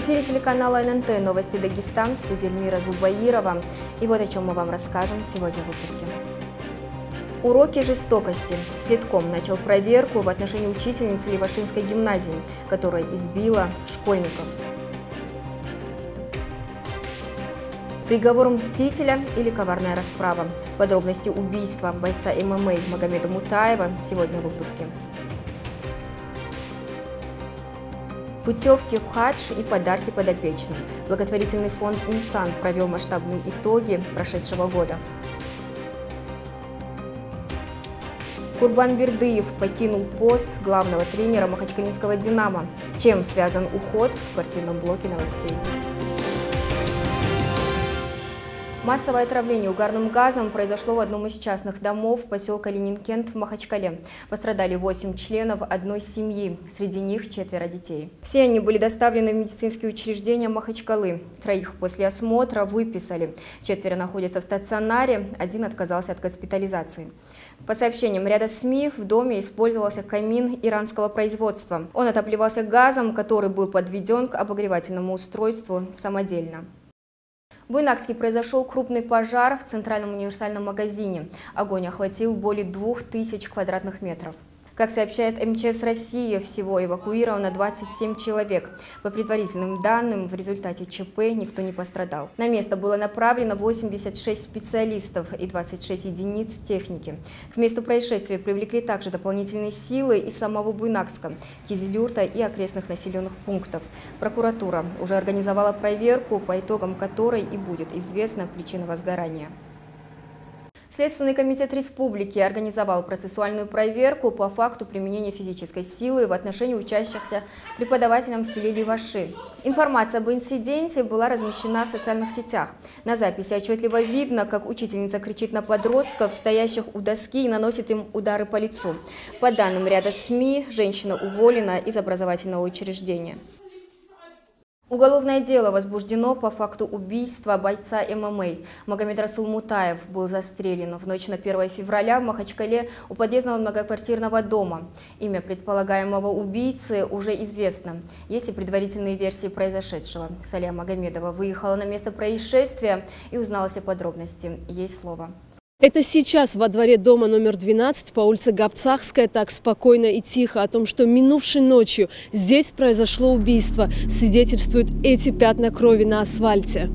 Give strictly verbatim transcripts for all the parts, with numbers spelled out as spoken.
эфире телеканала эн эн тэ «Новости Дагестан», в студии Эльмира Зубаирова. И вот о чем мы вам расскажем сегодня в выпуске. Уроки жестокости. Следком начал проверку в отношении учительницы Левашинской гимназии, которая избила школьников. Приговор мстителя или коварная расправа. Подробности убийства бойца эм эм а Магомеда Мутаева сегодня в выпуске. Путевки в хадж и подарки подопечным. Благотворительный фонд «Инсан» провел масштабные итоги прошедшего года. Курбан Бердыев покинул пост главного тренера махачкалинского «Динамо». С чем связан уход в спортивном блоке новостей? Массовое отравление угарным газом произошло в одном из частных домов поселка Ленинкент в Махачкале. Пострадали восемь членов одной семьи, среди них четверо детей. Все они были доставлены в медицинские учреждения Махачкалы. Троих после осмотра выписали. Четверо находятся в стационаре, один отказался от госпитализации. По сообщениям ряда СМИ, в доме использовался камин иранского производства. Он отапливался газом, который был подведен к обогревательному устройству самодельно. В Буйнакске произошел крупный пожар в центральном универсальном магазине. Огонь охватил более двух тысяч квадратных метров. Как сообщает эм че эс России, всего эвакуировано двадцать семь человек. По предварительным данным, в результате ЧП никто не пострадал. На место было направлено восемьдесят шесть специалистов и двадцать шесть единиц техники. К месту происшествия привлекли также дополнительные силы из самого Буйнакска, Кизилюрта и окрестных населенных пунктов. Прокуратура уже организовала проверку, по итогам которой и будет известна причина возгорания. Следственный комитет республики организовал процессуальную проверку по факту применения физической силы в отношении учащихся преподавателям в селе Леваши. Информация об инциденте была размещена в социальных сетях. На записи отчетливо видно, как учительница кричит на подростков, стоящих у доски, и наносит им удары по лицу. По данным ряда СМИ, женщина уволена из образовательного учреждения. Уголовное дело возбуждено по факту убийства бойца эм эм а. Магомедрасул Мутаев был застрелен в ночь на первое февраля в Махачкале у подъездного многоквартирного дома. Имя предполагаемого убийцы уже известно. Есть и предварительные версии произошедшего. Салия Магомедова выехала на место происшествия и узнала все подробности. Ей слово. Это сейчас во дворе дома номер двенадцать по улице Габцахская так спокойно и тихо. О том, что минувшей ночью здесь произошло убийство, свидетельствуют эти пятна крови на асфальте.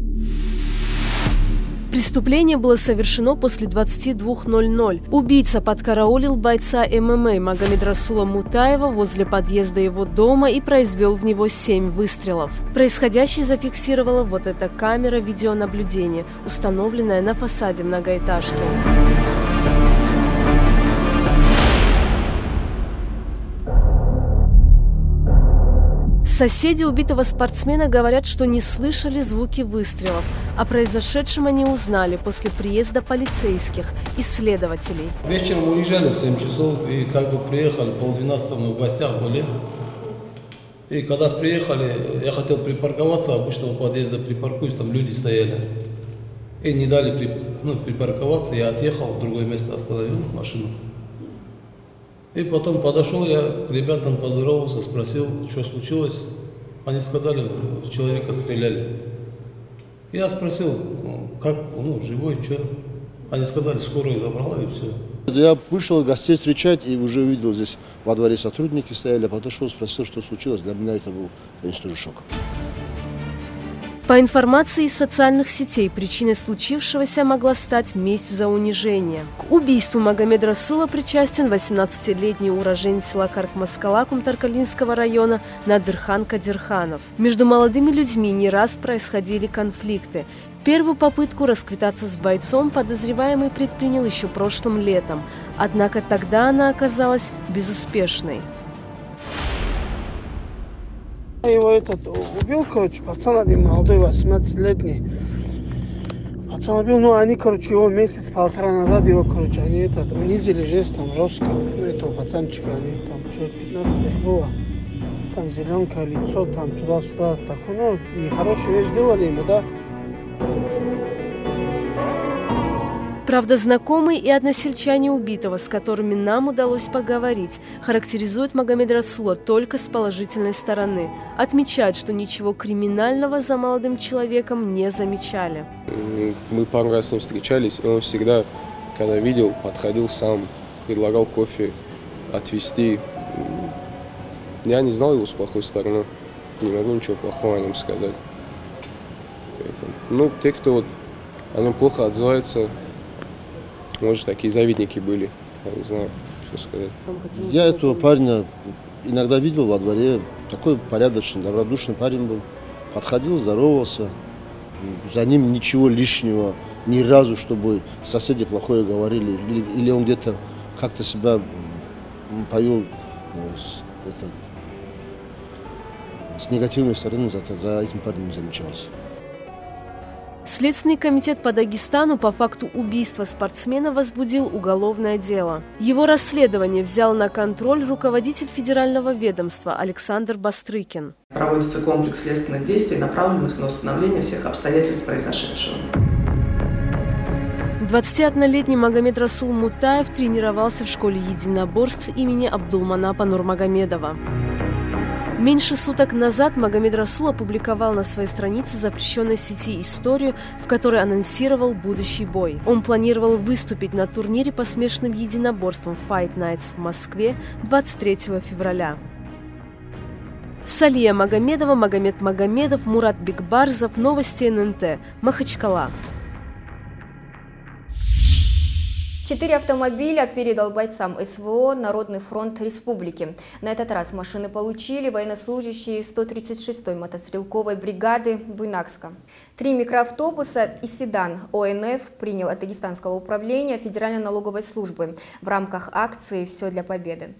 Преступление было совершено после двадцати двух ноль-ноль. Убийца подкараулил бойца эм эм а Магомедрасула Мутаева возле подъезда его дома и произвел в него семь выстрелов. Происходящее зафиксировала вот эта камера видеонаблюдения, установленная на фасаде многоэтажки. Соседи убитого спортсмена говорят, что не слышали звуки выстрелов. О произошедшем они узнали после приезда полицейских и следователей. Вечером уезжали в семь часов и как бы приехали, полдвенадцатого мы в гостях были. И когда приехали, я хотел припарковаться, обычно у подъезда припаркуюсь, там люди стояли. И не дали при, ну, припарковаться, я отъехал, в другое место остановил машину. И потом подошел я к ребятам, поздоровался, спросил, что случилось. Они сказали, человека стреляли. Я спросил, как, ну, живой, что? Они сказали, скорая забрала и все. Я вышел гостей встречать и уже увидел здесь во дворе сотрудники стояли. Подошел, спросил, что случилось. Для меня это был, конечно, тоже шок. По информации из социальных сетей, причиной случившегося могла стать месть за унижение. К убийству Магомедрасула причастен восемнадцатилетний уроженец села Каркмаскала Кумтаркалинского района Надырхан Кадирханов. Между молодыми людьми не раз происходили конфликты. Первую попытку расквитаться с бойцом подозреваемый предпринял еще прошлым летом. Однако тогда она оказалась безуспешной. Его этот убил, короче, пацан один молодой, восемнадцатилетний. Пацан убил, ну они, короче, его месяц-полтора назад его, короче, они этот, унизили жестом жестко. Ну, этого пацанчика, они там, что, пятнадцать их было. Там зеленка, лицо, там туда-сюда. Так, ну, нехорошую вещь сделали ему, да. Правда, знакомые и односельчане убитого, с которыми нам удалось поговорить, характеризуют Магомедрасула только с положительной стороны. Отмечают, что ничего криминального за молодым человеком не замечали. Мы пару раз с ним встречались, и он всегда, когда видел, подходил сам, предлагал кофе отвезти. Я не знал его с плохой стороны, не могу ничего плохого о нем сказать. Ну, те, кто вот о нем плохо отзывается, может, такие завидники были, я не знаю, что сказать. Я этого парня иногда видел во дворе, такой порядочный, добродушный парень был. Подходил, здоровался, за ним ничего лишнего, ни разу, чтобы соседи плохое говорили, или, или он где-то как-то себя повел с, это, с негативной стороны, за, за этим парнем не замечалось. Следственный комитет по Дагестану по факту убийства спортсмена возбудил уголовное дело. Его расследование взял на контроль руководитель федерального ведомства Александр Бастрыкин. Проводится комплекс следственных действий, направленных на установление всех обстоятельств произошедшего. двадцатиоднолетний Магомедрасул Мутаев тренировался в школе единоборств имени Абдулманапа Нурмагомедова. Меньше суток назад Магомедрасул опубликовал на своей странице запрещенной сети историю, в которой анонсировал будущий бой. Он планировал выступить на турнире по смешанным единоборствам Fight Nights в Москве двадцать третьего февраля. Салия Магомедова, Магомед Магомедов, Мурат Бекбарзов. Новости эн эн тэ. Махачкала. Четыре автомобиля передал бойцам эс вэ о Народный фронт республики. На этот раз машины получили военнослужащие сто тридцать шестой мотострелковой бригады Буйнакска. Три микроавтобуса и седан о эн эф принял от Дагестанского управления Федеральной налоговой службы в рамках акции «Все для победы».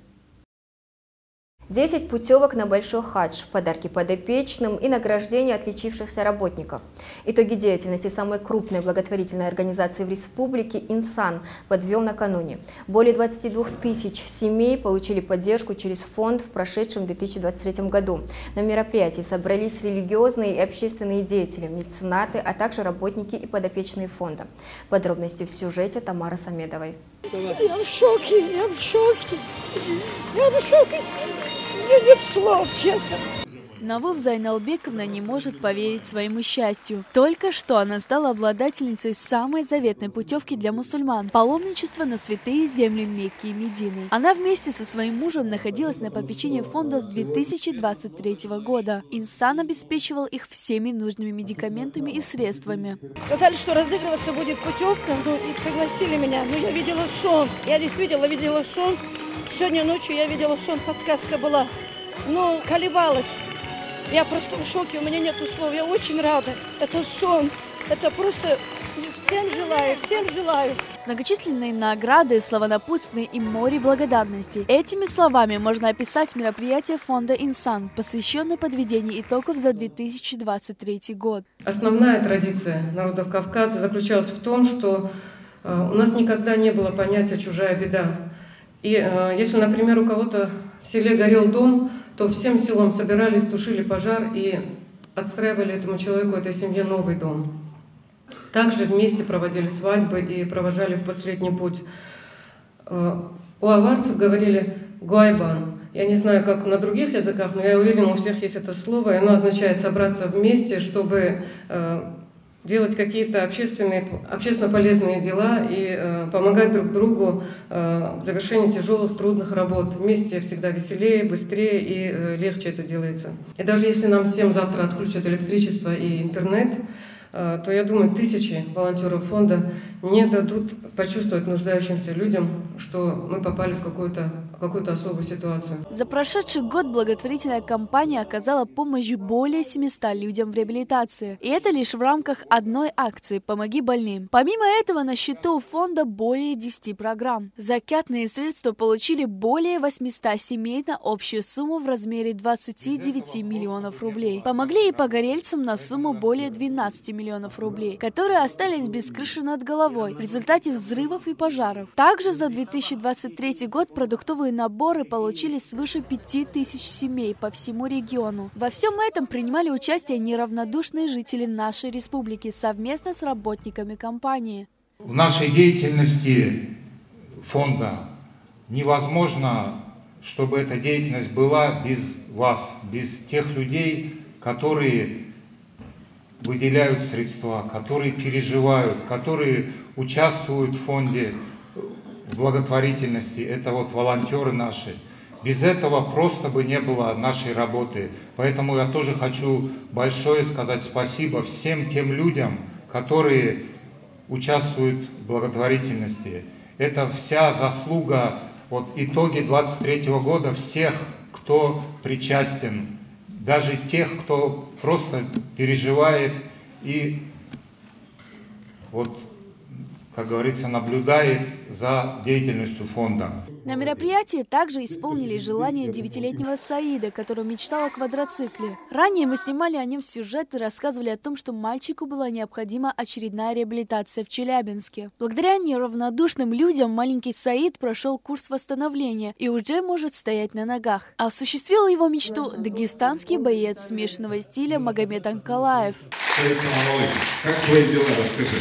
десять путевок на Большой хадж, подарки подопечным и награждение отличившихся работников. Итоги деятельности самой крупной благотворительной организации в республике «Инсан» подвел накануне. Более двадцати двух тысяч семей получили поддержку через фонд в прошедшем две тысячи двадцать третьем году. На мероприятии собрались религиозные и общественные деятели, меценаты, а также работники и подопечные фонда. Подробности в сюжете Тамары Самедовой. Я в шоке, я в шоке, я в шоке. Нет слов, честно. Навув Зайналбековна не может поверить своему счастью. Только что она стала обладательницей самой заветной путевки для мусульман – паломничество на святые земли Мекки и Медины. Она вместе со своим мужем находилась на попечении фонда с две тысячи двадцать третьего года. Инсан обеспечивал их всеми нужными медикаментами и средствами. Сказали, что разыгрываться будет путевка, ну и пригласили меня. Но я видела сон, я действительно видела сон. Сегодня ночью я видела сон, подсказка была, но колебалась. Я просто в шоке, у меня нет слов, я очень рада. Это сон, это просто всем желаю, всем желаю. Многочисленные награды, слова напутствия и море благодарности. Этими словами можно описать мероприятие фонда «Инсан», посвященное подведению итогов за две тысячи двадцать третий год. Основная традиция народов Кавказа заключалась в том, что э, у нас никогда не было понятия «чужая беда». И э, если, например, у кого-то в селе горел дом, то всем селом собирались, тушили пожар и отстраивали этому человеку, этой семье новый дом. Также вместе проводили свадьбы и провожали в последний путь. Э, у аварцев говорили «гуайбан». Я не знаю, как на других языках, но я уверена, у всех есть это слово, и оно означает собраться вместе, чтобы э, делать какие-то общественные, общественно полезные дела и э, помогать друг другу э, в завершении тяжелых, трудных работ. Вместе всегда веселее, быстрее и э, легче это делается. И даже если нам всем завтра отключат электричество и интернет, э, то, я думаю, тысячи волонтеров фонда не дадут почувствовать нуждающимся людям, что мы попали в какую-то какую-то особую ситуацию. За прошедший год благотворительная компания оказала помощь более семистам людям в реабилитации. И это лишь в рамках одной акции «Помоги больным». Помимо этого, на счету фонда более десяти программ. Закятные средства получили более восьмисот семей на общую сумму в размере двадцати девяти миллионов рублей. Помогли и погорельцам на сумму более двенадцати миллионов рублей, которые остались без крыши над головой в результате взрывов и пожаров. Также за две тысячи двадцать третий год продуктовые наборы получили свыше пяти тысяч семей по всему региону. Во всем этом принимали участие неравнодушные жители нашей республики совместно с работниками компании. В нашей деятельности фонда невозможно, чтобы эта деятельность была без вас, без тех людей, которые выделяют средства, которые переживают, которые участвуют в фонде благотворительности. Это вот волонтеры наши. Без этого просто бы не было нашей работы. Поэтому я тоже хочу большое сказать спасибо всем тем людям, которые участвуют в благотворительности. Это вся заслуга, вот итоги двадцать третьего года всех, кто причастен, даже тех, кто просто переживает и, вот, как говорится, наблюдает за деятельностью фонда. На мероприятии также исполнили желание девятилетнего Саида, который мечтал о квадроцикле. Ранее мы снимали о нем сюжет и рассказывали о том, что мальчику была необходима очередная реабилитация в Челябинске. Благодаря неравнодушным людям маленький Саид прошел курс восстановления и уже может стоять на ногах. Осуществил его мечту дагестанский боец смешанного стиля Магомед Анкалаев. Как твои дела, расскажи.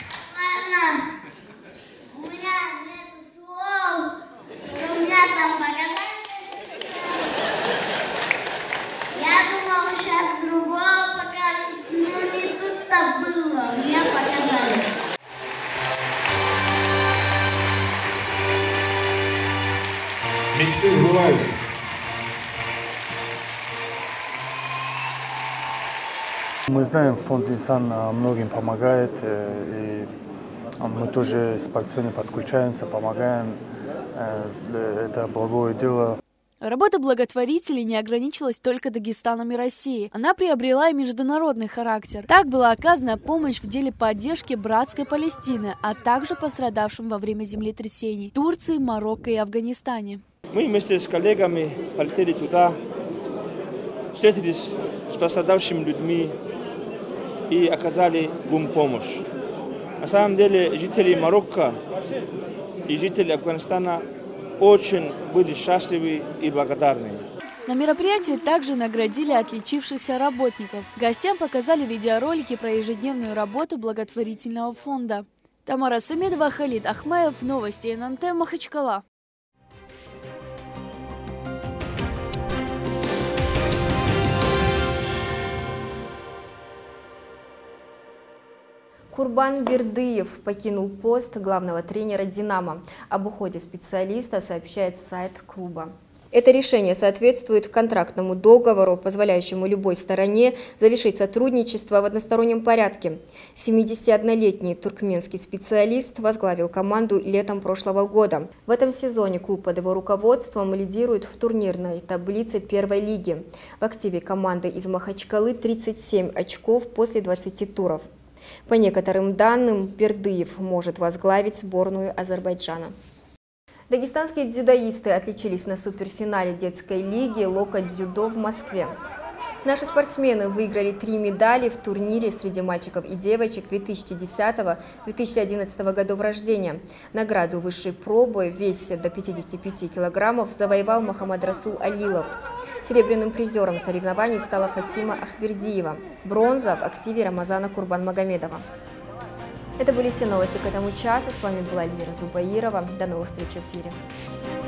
Мечты сбываются. Мы знаем, фонд «Инсан» многим помогает, и мы тоже спортсмены подключаемся, помогаем. Это благое дело. Работа благотворителей не ограничилась только Дагестаном и Россией. Она приобрела и международный характер. Так была оказана помощь в деле поддержки братской Палестины, а также пострадавшим во время землетрясений в Турции, Марокко и Афганистане. Мы вместе с коллегами полетели туда, встретились с пострадавшими людьми и оказали им помощь. На самом деле жители Марокко и жители Афганистана очень были счастливы и благодарны. На мероприятии также наградили отличившихся работников. Гостям показали видеоролики про ежедневную работу благотворительного фонда. Тамара Самедова, Халид Ахмаев, новости эн эн тэ, Махачкала. Курбан Бердыев покинул пост главного тренера «Динамо». Об уходе специалиста сообщает сайт клуба. Это решение соответствует контрактному договору, позволяющему любой стороне завершить сотрудничество в одностороннем порядке. семидесятиоднолетний туркменский специалист возглавил команду летом прошлого года. В этом сезоне клуб под его руководством лидирует в турнирной таблице первой лиги. В активе команды из Махачкалы тридцать семь очков после двадцати туров. По некоторым данным, Бердыев может возглавить сборную Азербайджана. Дагестанские дзюдоисты отличились на суперфинале детской лиги «Локоть-дзюдо» в Москве. Наши спортсмены выиграли три медали в турнире среди мальчиков и девочек две тысячи десятого — две тысячи одиннадцатого годов рождения. Награду высшей пробы в весе до пятидесяти пяти килограммов завоевал Мохаммад Расул Алилов. Серебряным призером соревнований стала Фатима Ахбердиева. Бронза в активе Рамазана Курбанмагомедова. Это были все новости к этому часу. С вами была Эльмира Зубаирова. До новых встреч в эфире.